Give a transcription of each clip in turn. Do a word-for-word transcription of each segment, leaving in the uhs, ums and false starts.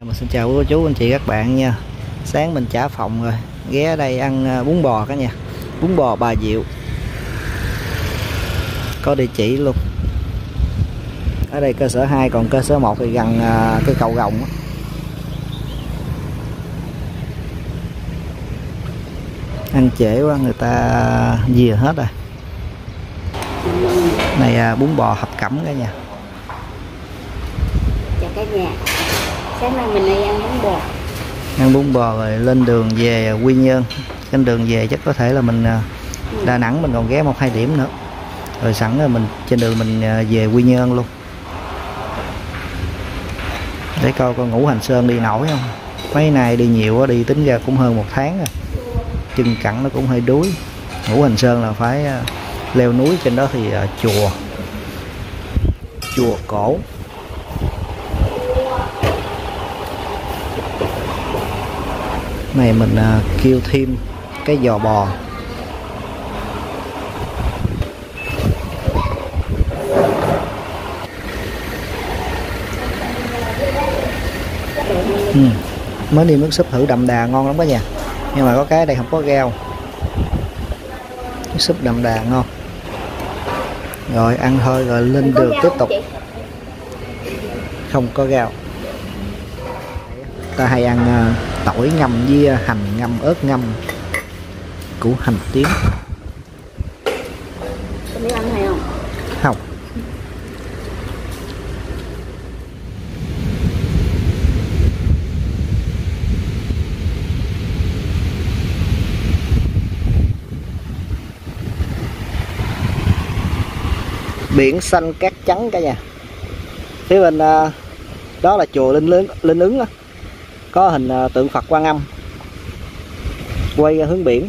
Xin chào cô chú anh chị các bạn nha. Sáng mình trả phòng rồi, ghé đây ăn bún bò cả nhà. Bún bò Bà Diệu, có địa chỉ luôn. Ở đây cơ sở hai, còn cơ sở một thì gần cái cầu Gồng á. Ăn trễ quá người ta dìa hết rồi. Này bún bò Hợp Cẩm cả nhà. Chào cả nhà. Sáng nay mình đi ăn bún bò. Ăn bún bò rồi lên đường về Quy Nhơn. Trên đường về chắc có thể là mình Đà Nẵng mình còn ghé một hai điểm nữa. Rồi sẵn rồi mình trên đường mình về Quy Nhơn luôn. Để coi con Ngũ Hành Sơn đi nổi không. Mấy nay đi nhiều quá, đi tính ra cũng hơn một tháng rồi. Chân cẳng nó cũng hơi đuối. Ngũ Hành Sơn là phải leo núi, trên đó thì chùa Chùa cổ. Này mình kêu thêm cái giò bò. Ừ. Mới đi nước súp thử đậm đà ngon lắm cả nhà. Nhưng mà có cái đây không có rau. Nước súp đậm đà ngon. Rồi ăn thôi rồi lên đường tiếp tục. Không có rau. Ta hay ăn uh, tỏi ngâm với hành ngâm, ớt ngâm, củ hành tím. Có biết ăn hay không? Không. Biển xanh cát trắng cả nhà. Phía bên uh, đó là chùa Linh Linh, Linh Ứng đó. Có hình uh, tượng Phật Quan Âm quay ra hướng biển.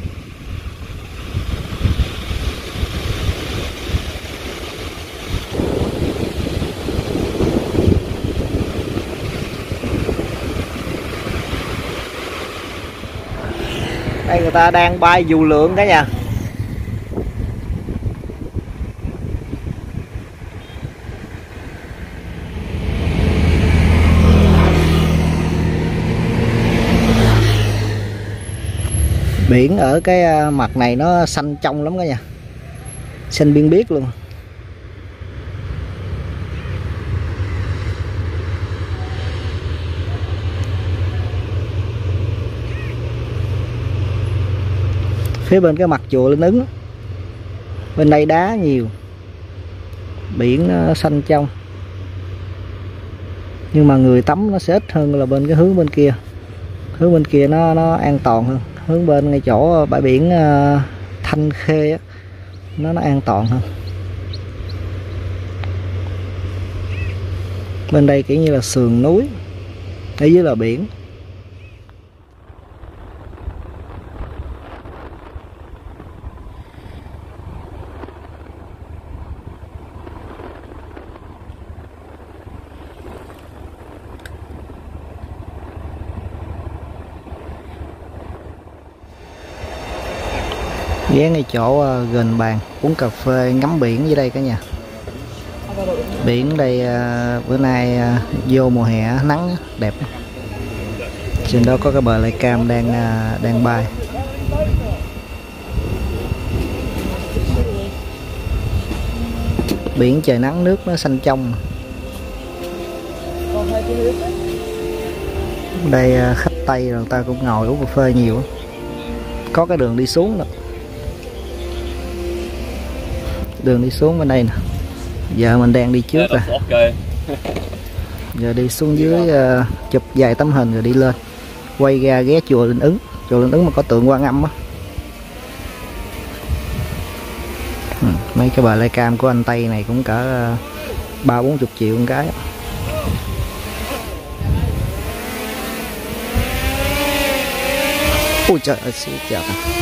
Đây người ta đang bay dù lượn cả nhà. Biển ở cái mặt này nó xanh trong lắm cả nhà. Xanh biên biếc luôn. Phía bên cái mặt chùa Linh Ứng, bên đây đá nhiều, biển nó xanh trong. Nhưng mà người tắm nó sẽ ít hơn là bên cái hướng bên kia. Hướng bên kia nó nó an toàn hơn. Hướng bên ngay chỗ bãi biển uh, Thanh Khê á, nó nó an toàn hơn. Bên đây kiểu như là sườn núi, ở dưới là biển. Ghé ngay chỗ uh, gần bàn uống cà phê ngắm biển dưới đây cả nhà. Biển đây uh, bữa nay uh, vô mùa hè nắng đẹp. Trên đó có cái bờ lai cam đang uh, đang bay. Biển trời nắng, nước nó xanh trong. Đây uh, khách Tây rồi người ta cũng ngồi uống cà phê nhiều. Có cái đường đi xuống nữa. Đường đi xuống bên đây nè. Giờ mình đang đi trước rồi. Giờ đi xuống dưới uh, chụp vài tấm hình rồi đi lên. Quay ra ghé chùa Linh Ứng. Chùa Linh Ứng mà có tượng Quan Âm á. Ừ, mấy cái bờ lai cam của anh Tây này cũng cả ba bốn chục triệu một cái. Ôi trời ơi, xíu chậm.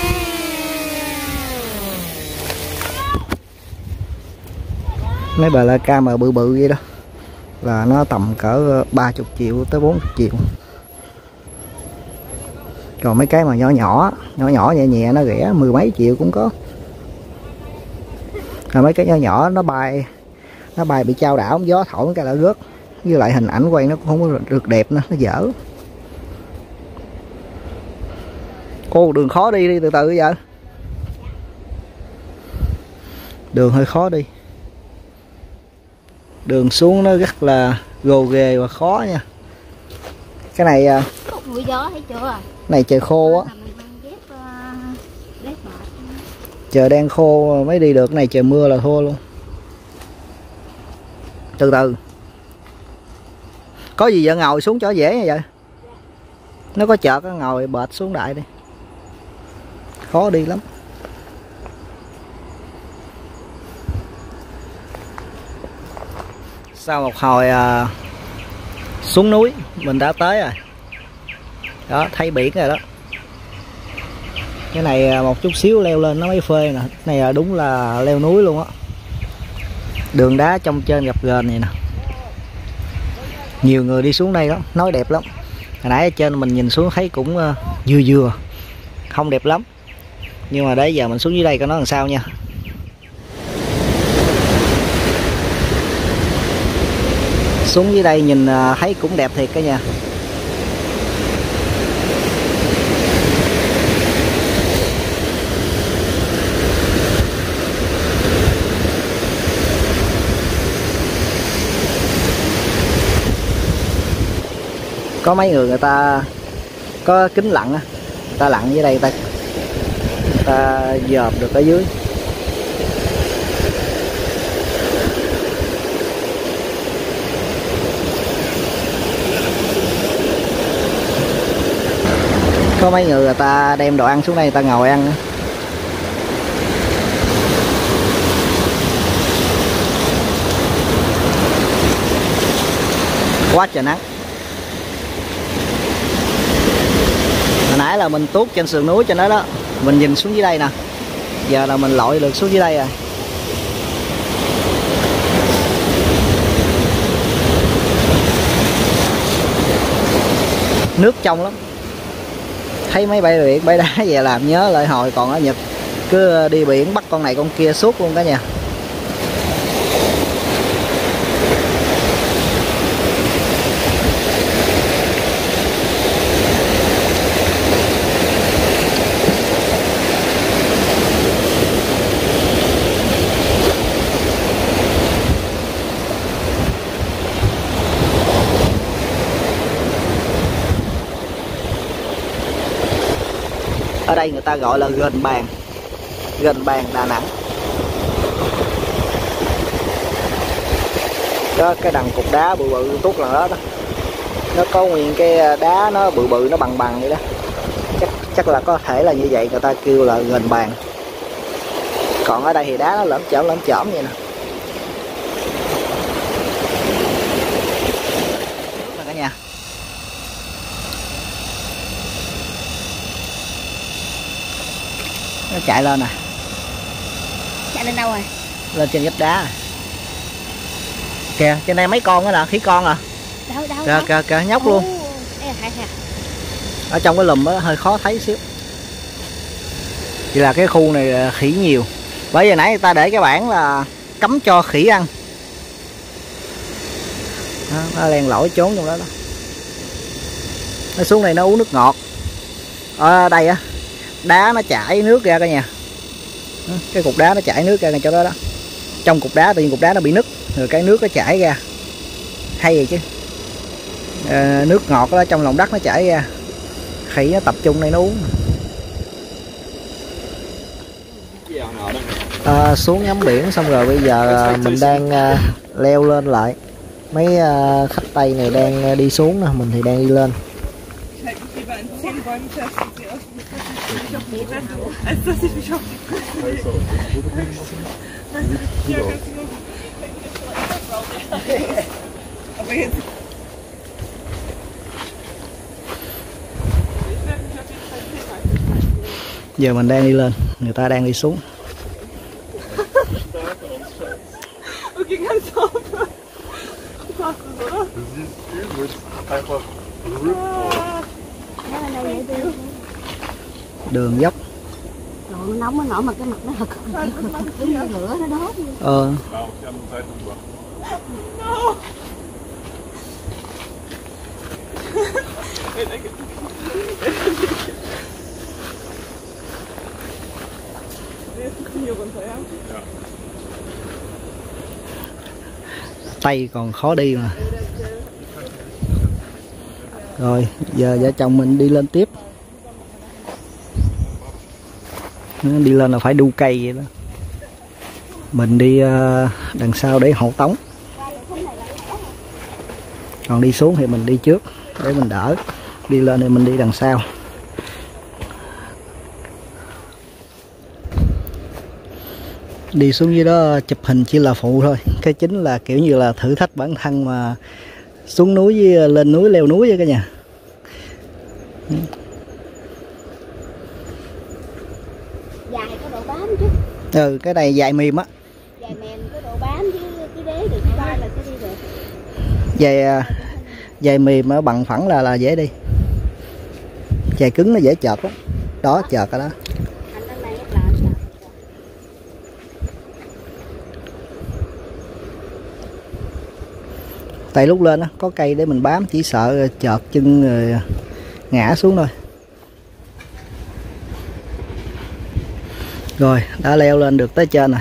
Mấy bờ lai cam mà bự bự vậy đó là nó tầm cỡ ba mươi triệu tới bốn mươi triệu. Còn mấy cái mà nhỏ nhỏ nhỏ nhỏ nhẹ nhẹ nó rẻ mười mấy triệu cũng có. Rồi mấy cái nhỏ nhỏ nó bay nó bay bị chao đảo, gió thổi cái là rớt. với lại hình ảnh quay nó cũng không có được đẹp nữa, nó dở. Ô đường khó đi, đi từ từ bây giờ. Đường hơi khó đi. Đường xuống nó rất là gồ ghề và khó nha. Cái này mùi gió thấy chưa? Này trời khô á. Trời đang khô mới đi được, cái này trời mưa là thua luôn. Từ từ. Có gì vậy, ngồi xuống cho dễ như vậy. Nó có chợt nó ngồi bệt xuống đại đi. Khó đi lắm. Sau một hồi à, xuống núi mình đã tới rồi. Đó, thấy biển rồi đó. Cái này một chút xíu leo lên nó mới phê nè. Cái này là đúng là leo núi luôn á. Đường đá trong trên gập ghềnh này nè. Nhiều người đi xuống đây lắm, nói đẹp lắm. Hồi nãy ở trên mình nhìn xuống thấy cũng uh, vừa vừa, không đẹp lắm. Nhưng mà đấy giờ mình xuống dưới đây coi nó làm sao nha. Xuống dưới đây nhìn uh, thấy cũng đẹp thiệt cả nha. Có mấy người người ta có kính lặn á, người ta lặn dưới đây, người ta, người ta dòm được ở dưới. Có mấy người người ta đem đồ ăn xuống đây người ta ngồi ăn á. Quá trời nắng. Hồi nãy là mình tuốt trên sườn núi trên đó đó, mình nhìn xuống dưới đây nè. Giờ là mình lội được xuống dưới đây rồi. Nước trong lắm. Thấy mấy bãi biển, bãi đá về làm nhớ lại hồi còn ở Nhật, cứ đi biển bắt con này con kia suốt luôn cả nhà. Ở đây người ta gọi là Ghềnh Bàng, Ghềnh Bàng Đà Nẵng. Đó, cái đằng cục đá bự bự tuốt là đó, đó. Nó có nguyên cái đá nó bự bự nó bằng bằng vậy đó. Chắc chắc là có thể là như vậy, người ta kêu là Ghềnh Bàng. Còn ở đây thì đá nó lởm chởm lởm chởm vậy nè. Cả nhà. Nó chạy lên nè. Chạy lên đâu rồi? Lên trên vách đá. Kìa, trên đây mấy con đó nè, khỉ con à. Đâu đâu. Kìa kìa kìa, nhóc luôn. Đây là hả? Ở trong cái lùm đó hơi khó thấy xíu. Chỉ là cái khu này khỉ nhiều. Bởi vì nãy người ta để cái bảng là cấm cho khỉ ăn. Đó, nó len lỏi trốn trong đó đó. Nó xuống đây nó uống nước ngọt. Ở đây á, đá nó chảy nước ra cả nhà. Cái cục đá nó chảy nước ra ngay chỗ đó đó. Trong cục đá tự nhiên cục đá nó bị nứt, rồi cái nước nó chảy ra. Hay vậy chứ. À, nước ngọt đó trong lòng đất nó chảy ra. Khỉ nó tập trung đây nó uống. À, xuống ngắm biển xong rồi bây giờ mình đang uh, leo lên lại. Mấy uh, khách Tây này đang đi xuống nè, mình thì đang đi lên. Giờ mình đang đi lên, người ta đang đi xuống. Đường dốc. Trời, nó nóng nó nổi mà cái mặt nó thật cứ như lửa nó đốt. Ờ. Tay còn khó đi mà. Rồi giờ vợ chồng mình đi lên tiếp. Đi lên là phải đu cây vậy đó. Mình đi uh, đằng sau để hộ tống. Còn đi xuống thì mình đi trước để mình đỡ. Đi lên thì mình đi đằng sau. Đi xuống dưới đó chụp hình chỉ là phụ thôi. Cái chính là kiểu như là thử thách bản thân mà xuống núi với lên núi leo núi vậy cả nhà. Dài có độ bám chứ. Ừ, cái này dài mềm á. Dài mềm có độ bám chứ cái đế được vai là sẽ đi được. Dài dài mềm ở bằng phẳng là là dễ đi. Dài cứng nó dễ chợt đó. Đó chợt rồi đó. Tại lúc lên á có cây để mình bám, chỉ sợ chợt chân rồi ngã xuống thôi. Rồi đã leo lên được tới trên rồi.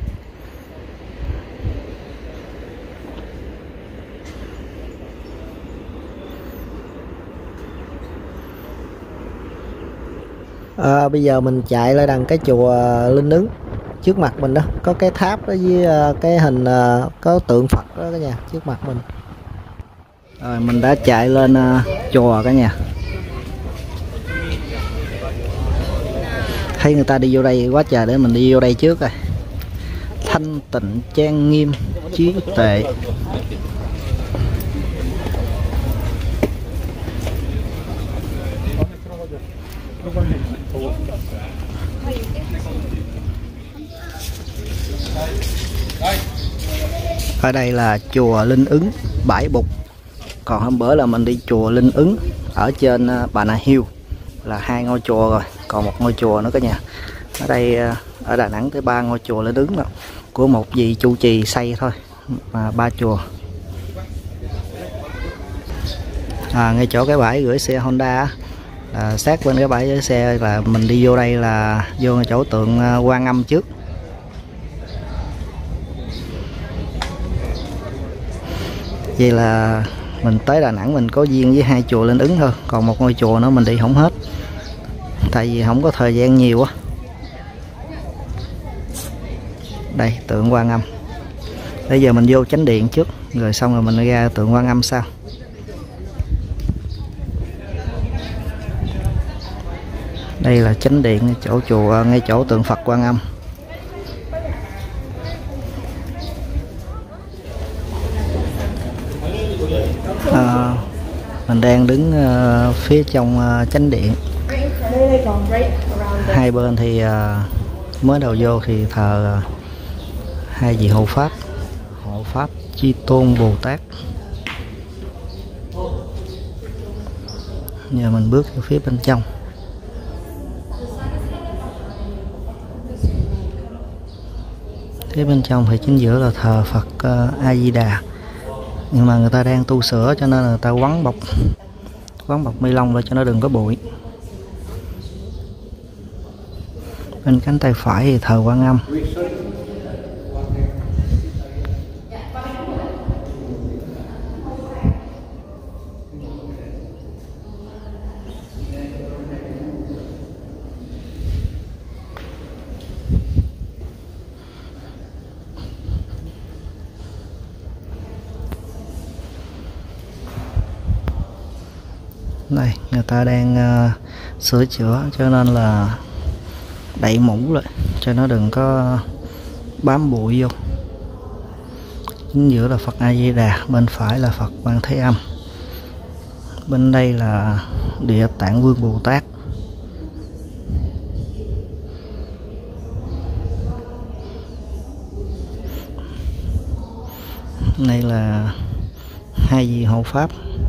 À, bây giờ mình chạy lại đằng cái chùa Linh Ứng. Trước mặt mình đó có cái tháp đó với cái hình có tượng Phật đó cả nhà, trước mặt mình. Rồi mình đã chạy lên uh, chùa cả nhà. Thấy người ta đi vô đây quá trời, để mình đi vô đây trước rồi. Thanh tịnh trang nghiêm trí tuệ. Ở đây là chùa Linh Ứng Bãi Bục. Còn hôm bữa là mình đi chùa Linh Ứng ở trên Bà Nà Hills, là hai ngôi chùa rồi, còn một ngôi chùa nữa cả nhà. Ở đây ở Đà Nẵng tới ba ngôi chùa Linh Ứng đó, của một vị trụ trì xây thôi mà ba chùa. À, ngay chỗ cái bãi gửi xe Honda à, sát bên cái bãi gửi xe là mình đi vô đây là vô chỗ tượng Quan Âm trước. Vậy là mình tới Đà Nẵng mình có duyên với hai chùa Linh Ứng thôi, còn một ngôi chùa nữa mình đi không hết, tại vì không có thời gian nhiều á. Đây tượng Quan Âm. Bây giờ mình vô chánh điện trước, rồi xong rồi mình ra tượng Quan Âm sau. Đây là chánh điện, chỗ chùa ngay chỗ tượng Phật Quan Âm. À, mình đang đứng uh, phía trong uh, chánh điện. Hai bên thì uh, mới đầu vô thì thờ uh, hai vị hộ pháp, hộ pháp Chi Tôn Bồ Tát. Giờ mình bước vào phía bên trong. Phía bên trong thì chính giữa là thờ Phật uh, A Di Đà. Nhưng mà người ta đang tu sửa cho nên là người ta quấn bọc quấn bọc ni lông lại cho nó đừng có bụi. Bên cánh tay phải thì thờ Quan Âm. Đây người ta đang uh, sửa chữa cho nên là đậy mũ lại cho nó đừng có bám bụi vô. Chính giữa là Phật A Di Đà, bên phải là Phật Quan Thế Âm, bên đây là Địa Tạng Vương Bồ Tát. Đây là hai vị hộ pháp.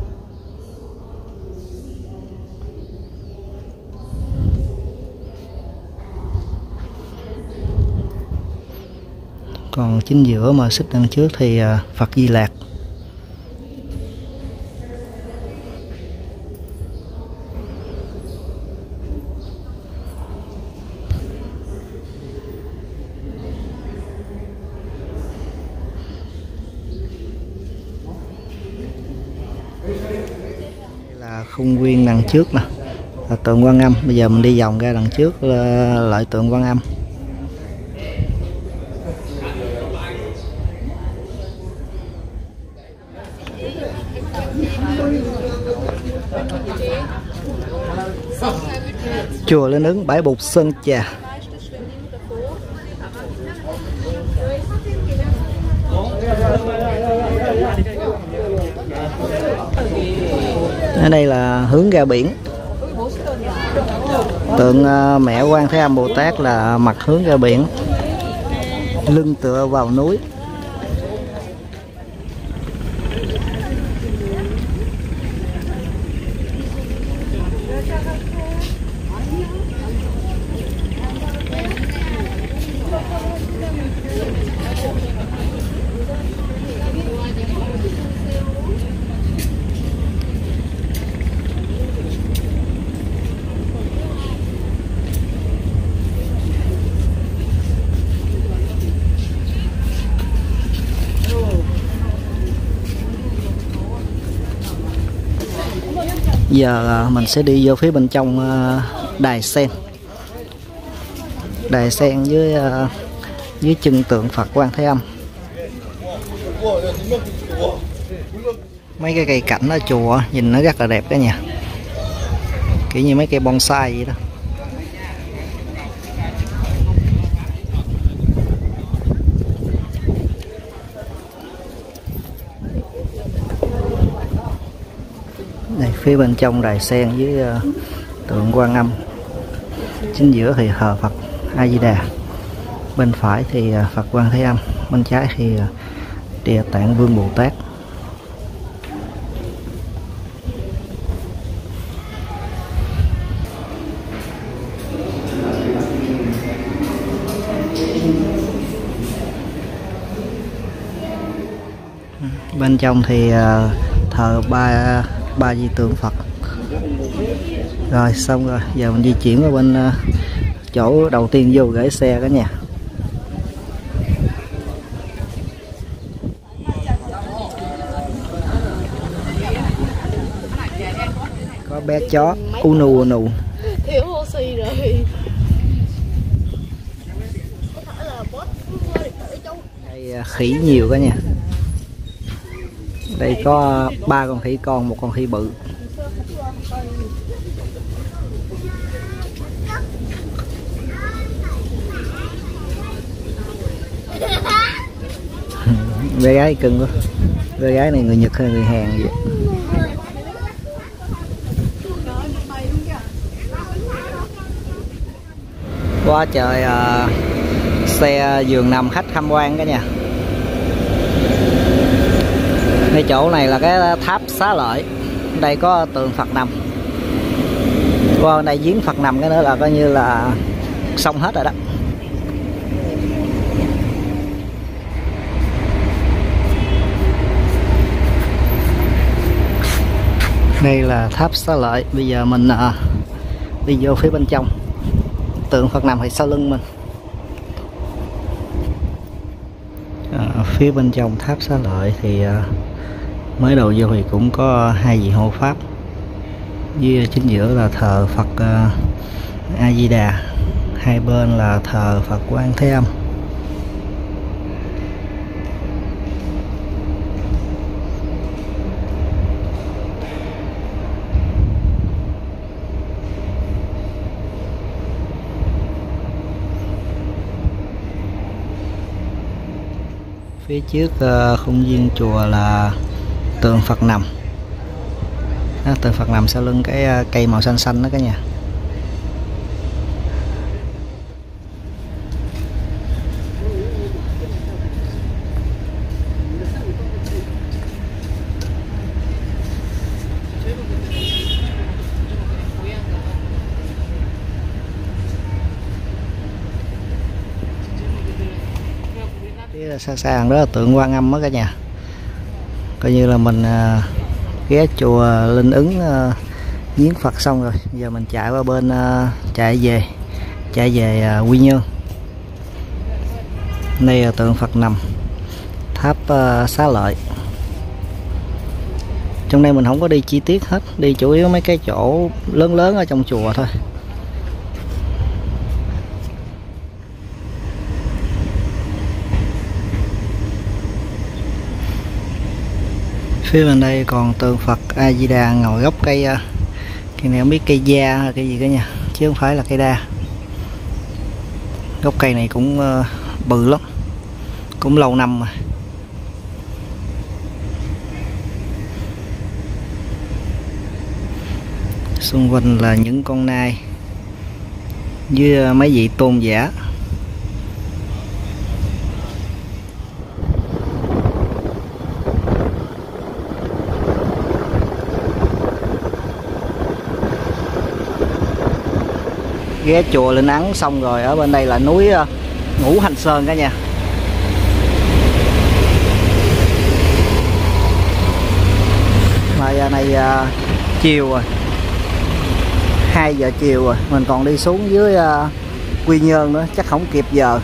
Còn chính giữa mà xích đằng trước thì Phật Di Lạc. khuôn viên đằng trước nè, là tượng Quan Âm. Bây giờ mình đi vòng ra đằng trước lại tượng Quan Âm. Chùa Linh Ứng Bãi Bục Sơn Trà. Ở đây là hướng ra biển. Tượng mẹ Quan Thế Âm Bồ Tát là mặt hướng ra biển, lưng tựa vào núi. Giờ mình sẽ đi vô phía bên trong đài sen. Đài sen với dưới chân tượng Phật Quan Thế Âm. Mấy cái cây cảnh ở chùa nhìn nó rất là đẹp đó nha, kiểu như mấy cây bonsai vậy đó. Đây, phía bên trong đài sen với uh, tượng Quan Âm. Chính giữa thì thờ Phật A Di Đà, bên phải thì uh, Phật Quan Thế Âm, bên trái thì uh, Địa Tạng Vương Bồ Tát. Bên trong thì uh, thờ ba ba di tượng Phật. Rồi xong rồi, giờ mình di chuyển qua bên uh, chỗ đầu tiên vô gửi xe cả nhà. Có bé chó unu unu. Thiếu oxy rồi. Đây uh, khỉ nhiều cả nhà. Đây có ba con khỉ con, một con khỉ bự. Bé gái cưng quá. Bé gái này người Nhật hay người Hàn vậy? Quá trời uh, xe giường nằm khách tham quan cả nhà. Ngay chỗ này là cái tháp Xá Lợi. Đây có tượng Phật nằm. Qua đây giếng Phật nằm cái nữa là coi như là xong hết rồi đó. Đây là tháp Xá Lợi. Bây giờ mình uh, đi vô phía bên trong. Tượng Phật nằm thì sau lưng mình. À, phía bên trong tháp Xá Lợi thì uh, mới đầu vô thì cũng có hai vị hộ pháp, với chính giữa là thờ Phật uh, A Di Đà, hai bên là thờ Phật Quan Thế Âm. Phía trước uh, khuôn viên chùa là tượng Phật nằm. Đó, tượng Phật nằm sau lưng cái uh, cây màu xanh xanh đó cả nhà. Xa xa đó là tượng Quan Âm đó cả nhà. Coi như là mình uh, ghé chùa Linh Ứng uh, viếng Phật xong rồi. Giờ mình chạy qua bên uh, chạy về chạy về uh, Quy Nhơn. Đây là tượng Phật nằm, tháp uh, Xá Lợi. Trong đây mình không có đi chi tiết hết, đi chủ yếu mấy cái chỗ lớn lớn ở trong chùa thôi. Phía bên đây còn tượng Phật A Di Đà ngồi gốc cây, cây này không biết cây da hay cây gì cả nha, chứ không phải là cây đa. Gốc cây này cũng uh, bự lắm, cũng lâu năm rồi. Xung quanh là những con nai với mấy vị tôn giả. Ghé chùa Linh Ấn xong rồi ở bên đây là núi Ngũ Hành Sơn cả nhà. Mà giờ này uh, chiều rồi, hai giờ chiều rồi, mình còn đi xuống dưới uh, Quy Nhơn nữa, chắc không kịp giờ.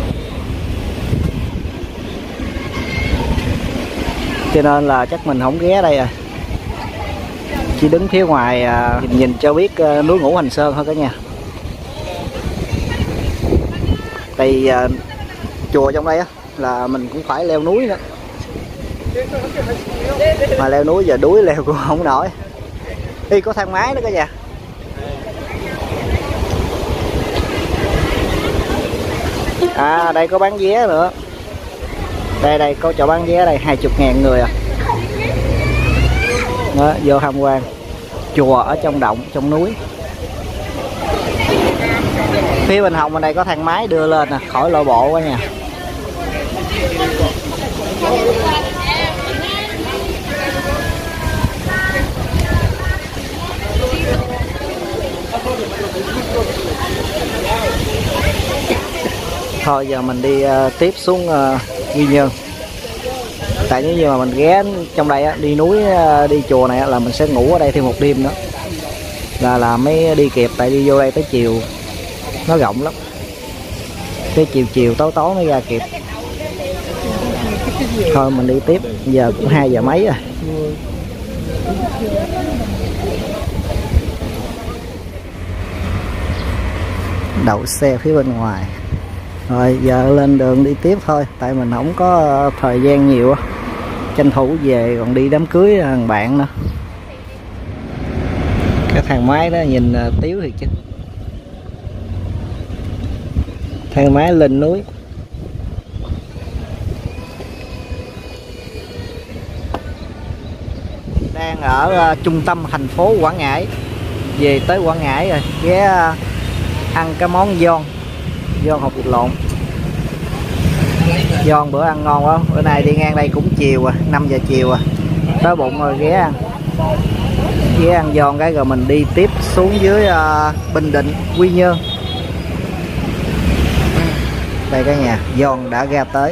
Cho nên là chắc mình không ghé đây rồi, chỉ đứng phía ngoài uh, nhìn, nhìn cho biết uh, núi Ngũ Hành Sơn thôi cả nhà. Tại uh, chùa trong đây á là mình cũng phải leo núi nữa, mà leo núi giờ đuối leo cũng không nổi. Đi có thang máy nữa cả nhà. À đây có bán vé nữa. Đây đây có chỗ bán vé đây, hai mươi ngàn người à. Đó, vô tham quan chùa ở trong động, trong núi. Phía bên hông bên đây có thang máy đưa lên nè, khỏi lộ bộ quá nha. Thôi giờ mình đi uh, tiếp xuống uh, Quy Nhơn. Tại nếu như mà mình ghé trong đây á, đi núi uh, đi chùa này á, là mình sẽ ngủ ở đây thêm một đêm nữa là là mới đi kịp. Tại đi vô đây tới chiều nó rộng lắm, tới chiều chiều tối tối mới ra kịp. Thôi mình đi tiếp, giờ cũng hai giờ mấy rồi. Đậu xe phía bên ngoài. Rồi giờ lên đường đi tiếp thôi, tại mình không có thời gian nhiều, tranh thủ về còn đi đám cưới thằng bạn nữa. Cái thang máy đó nhìn tiếu thiệt chứ. Thang máy lên núi. Đang ở uh, trung tâm thành phố Quảng Ngãi. Về tới Quảng Ngãi rồi, ghé uh, ăn cái món giòn, giòn hột vịt lộn. Giòn bữa ăn ngon quá. Bữa nay đi ngang đây cũng chiều rồi, năm giờ chiều rồi. Tới bụng rồi ghé ăn. Ghé ăn giòn cái rồi mình đi tiếp xuống dưới uh, Bình Định, Quy Nhơn. Đây cả nhà, giòn đã ra tới.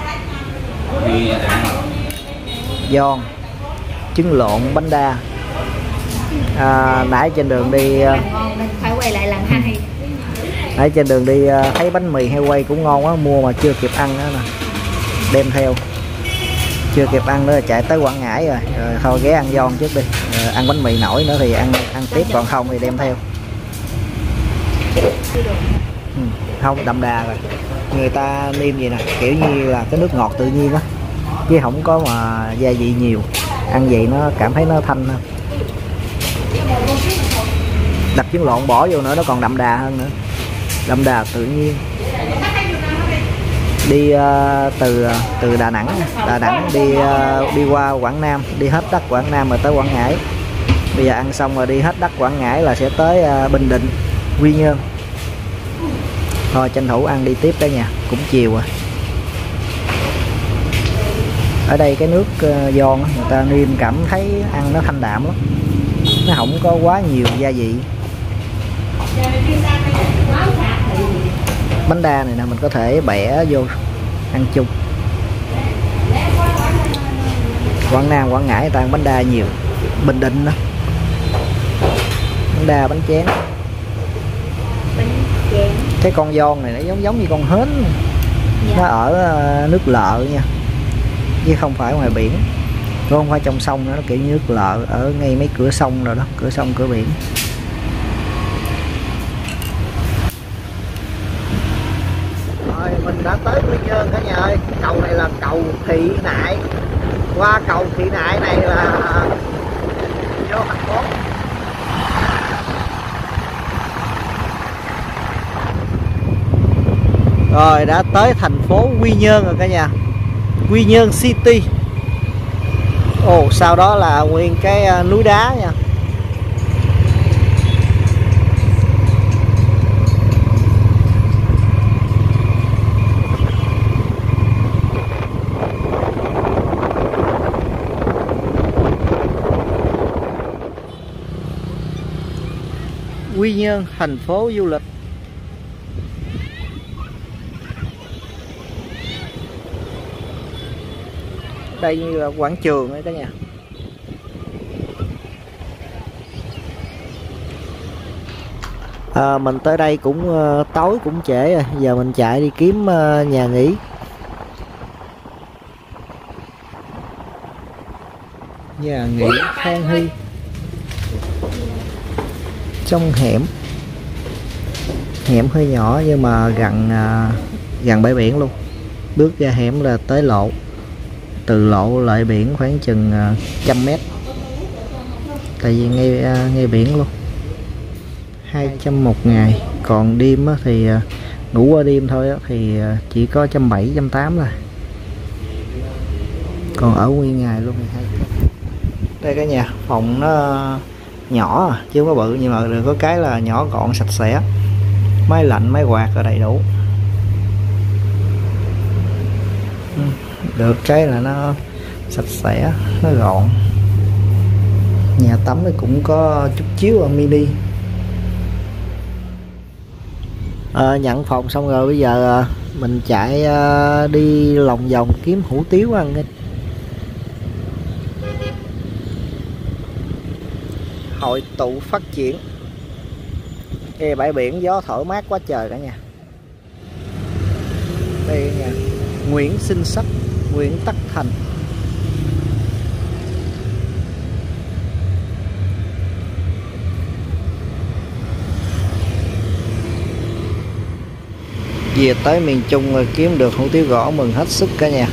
Giòn, trứng lộn, bánh đa. À, nãy trên đường đi phải quay lại lần hai. Nãy trên đường đi thấy bánh mì heo quay cũng ngon quá, mua mà chưa kịp ăn nữa nè, đem theo. Chưa kịp ăn nữa chạy tới Quảng Ngãi rồi, rồi thôi ghé ăn giòn trước đi, rồi ăn bánh mì nổi nữa thì ăn ăn tiếp, còn không thì đem theo. Ừ, không đậm đà rồi. Người ta nêm gì nè, kiểu như là cái nước ngọt tự nhiên á, chứ không có mà gia vị nhiều. Ăn vậy nó cảm thấy nó thanh hơn. Đặt trứng lộn bỏ vô nữa nó còn đậm đà hơn nữa, đậm đà tự nhiên. Đi uh, từ từ Đà Nẵng Đà Nẵng đi uh, đi qua Quảng Nam, đi hết đất Quảng Nam rồi tới Quảng Ngãi. Bây giờ ăn xong rồi đi hết đất Quảng Ngãi là sẽ tới uh, Bình Định, Quy Nhơn. Thôi tranh thủ ăn đi tiếp cả nhà, cũng chiều rồi. Ở đây cái nước uh, giòn người ta nêm cảm thấy ăn nó thanh đạm lắm, nó không có quá nhiều gia vị. Bánh đa này nè mình có thể bẻ vô ăn chung. Quảng Nam, Quảng Ngãi người ta ăn bánh đa nhiều. Bình Định đó, bánh đa, bánh chén. Cái con giòn này nó giống giống như con hến, nó ở nước Lợ nha, chứ không phải ngoài biển. không phải trong sông nữa, nó kiểu như nước lợ ở ngay mấy cửa sông rồi đó, cửa sông cửa biển. Rồi mình đã tới Quy Nhơn cả nhà ơi. Cầu này là cầu Thị Nại. Qua cầu Thị Nại này là vô thành phố. Rồi đã tới thành phố Quy Nhơn rồi cả nhà. Quy Nhơn City. Ồ, sau đó là nguyên cái núi đá nha. Quy Nhơn, thành phố du lịch. Đây như là quảng trường đấy cả nhà. À, mình tới đây cũng uh, tối cũng trễ rồi, giờ mình chạy đi kiếm uh, nhà nghỉ. Nhà nghỉ Khang Hy. Trong hẻm. Hẻm hơi nhỏ nhưng mà gần uh, gần bãi biển luôn. Bước ra hẻm là tới lộ. Từ lộ lại biển khoảng chừng uh, trăm mét. Tại vì ngay uh, ngay biển luôn. Hai trăm một ngày. Còn đêm á, thì uh, ngủ qua đêm thôi á, thì uh, chỉ có trăm bảy trăm tám là. Còn ở nguyên ngày luôn thì hai. Đây cả nhà, phòng nó nhỏ chứ không có bự, nhưng mà được có cái là nhỏ gọn sạch sẽ. Máy lạnh, máy quạt là đầy đủ. Được cái là nó sạch sẽ, nó gọn. Nhà tắm nó cũng có chút chiếu ở mini. À, nhận phòng xong rồi bây giờ mình chạy đi lòng vòng kiếm hủ tiếu ăn. Hội tụ phát triển. Ê, bãi biển gió thổi mát quá trời cả nhà. Đây nha, Nguyễn Sinh Sắc, Nguyễn Tất Thành. Về tới miền Trung rồi kiếm được hủ tiếu gõ mừng hết sức cả nhà.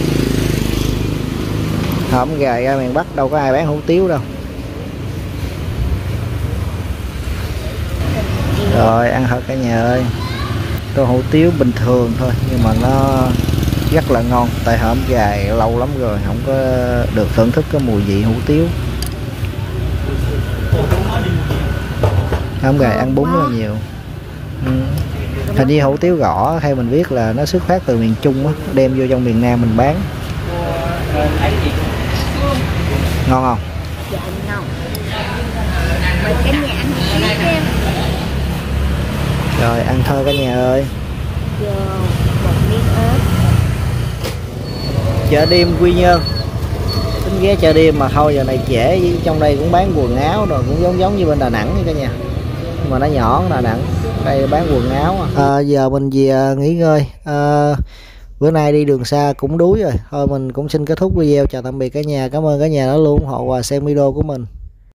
Hổm gài ra miền Bắc đâu có ai bán hủ tiếu đâu. Rồi ăn thật cả nhà ơi. Tô hủ tiếu bình thường thôi nhưng mà nó rất là ngon. Tại hổm gài lâu lắm rồi không có được thưởng thức cái mùi vị hủ tiếu. Hổm gài ăn bún rất là nhiều. Ừ. Hình như hủ tiếu gõ theo mình biết là nó xuất phát từ miền Trung á, đem vô trong miền Nam mình bán. Ngon không? Dạ ngon. Mời cả nhà ăn thêm. Rồi ăn thôi cả nhà ơi. Vô một miếng ớt. Chợ đêm Quy Nhơn. Tính ghé chợ đêm mà thôi giờ này trễ, trong đây cũng bán quần áo rồi, cũng giống giống như bên Đà Nẵng cả nhà. Nhưng mà nó nhỏ hơn Đà Nẵng. Đây bán quần áo. À, giờ mình về nghỉ ngơi. À, bữa nay đi đường xa cũng đuối rồi. Thôi mình cũng xin kết thúc video. Chào tạm biệt cả nhà. Cảm ơn cả nhà đã luôn ủng hộ và xem video của mình.